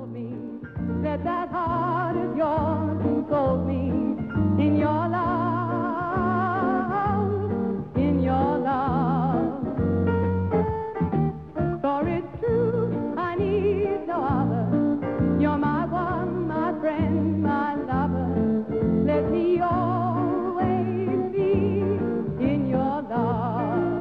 told me, let that heart of yours enfold me in your love, in your love. For it's true, I need no other. You're my one, my friend, my lover. Let me always be in your love.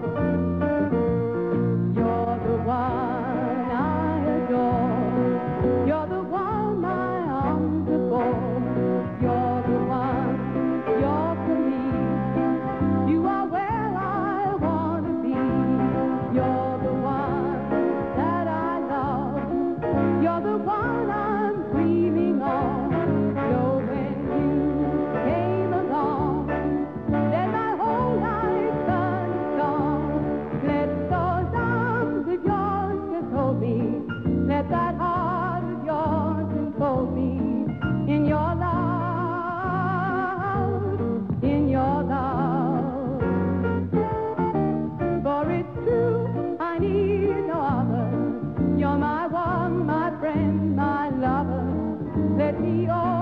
You're the one I adore. You're the one my arms adore. You're the one, you're for me. You are where I want to be. You're the one that I love. You're the one I'm dreaming of. So when you came along, then my whole life turned on. Let those arms of yours just hold me. Let that heart of yours enfold me in your love, in your love. For it's true, I need no other. You're my one, my friend, my lover. Let me